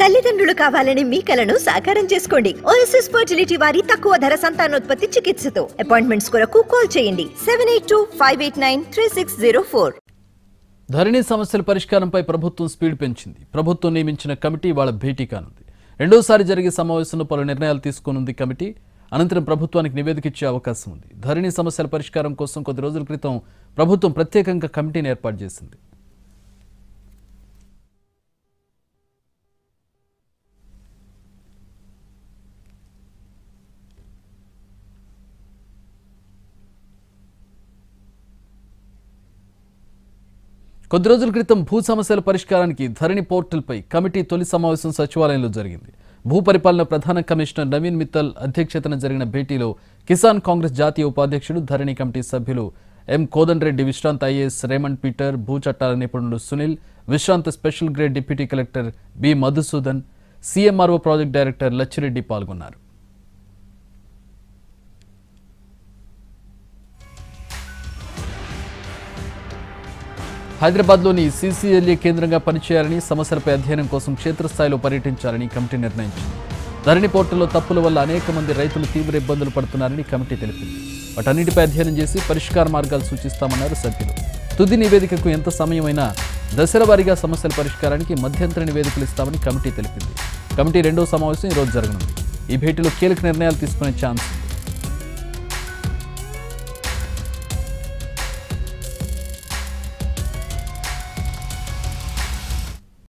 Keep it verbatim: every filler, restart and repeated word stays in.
తల్లిదండ్రులు కావాలని మీ కలను సాకారం చేసుకోండి. ఓఎస్ఎస్ ఫర్టిలిటీ వారి తక్కువ ధర సంతానోత్పత్తి చికిత్సతో అపాయింట్మెంట్స్ కొరకు కాల్ చేయండి seven eight two five eight nine three six zero four. Dharani సమస్యల పరిష్కారంపై ప్రభుత్వం స్పీడ్ పెంచింది. ప్రభుత్వం నియమించిన కమిటీ వాళ్ళ భేటీ కానుంది. రెండోసారి జరిగే సమావేశంలో పలు నిర్ణయాలు తీసుకోనుంది కమిటీ. అనంతరం ప్రభుత్వానికి నివేదిక ఇచ్చే అవకాశం ఉంది. ధరణి సమస్యల పరిష్కారం కోసం కొద్ది రోజుల క్రితం ప్రభుత్వం ప్రత్యేకంగా కమిటీని ఏర్పాటు చేసింది. కొద్ది రోజుల క్రితం భూ సమస్యల పరిష్కారానికి ధరణి పోర్టల్పై కమిటీ తొలి సమావేశం సచివాలయంలో జరిగింది. భూ పరిపాలన ప్రధాన కమిషనర్ నవీన్ మిత్తల్ అధ్యక్షతన జరిగిన భేటీలో కిసాన్ కాంగ్రెస్ జాతీయ ఉపాధ్యక్షుడు, ధరణి కమిటీ సభ్యులు ఎం కోదండరెడ్డి, విశ్రాంత ఐఏఎస్ రేమండ్ పీటర్, భూ చట్టాల నిపుణుడు సునీల్, విశ్రాంత special grade deputy collector B Madhusudan, CMRO project director Lachireddy పాల్గొన్నారు. హైదరాబాద్లోని సీసీఎల్ఏ కేంద్రంగా పనిచేయాలని, సమస్యలపై అధ్యయనం కోసం క్షేత్రస్థాయిలో పర్యటించాలని కమిటీ నిర్ణయించింది. ధరణి పోర్టల్లో తప్పుల వల్ల అనేక మంది రైతులు తీవ్ర ఇబ్బందులు పడుతున్నారని కమిటీ తెలిపింది. వాటన్నిటిపై అధ్యయనం చేసి పరిష్కార మార్గాలు సూచిస్తామన్నారు సభ్యులు. తుది నివేదికకు ఎంత సమయమైనా దశల వారీగా సమస్యల పరిష్కారానికి మధ్యంతర నివేదికలు ఇస్తామని కమిటీ తెలిపింది. కమిటీ రెండో సమావేశం ఈరోజు జరగనుంది. ఈ భేటీలో కీలక నిర్ణయాలు తీసుకునే ఛాన్స్ ఉంది.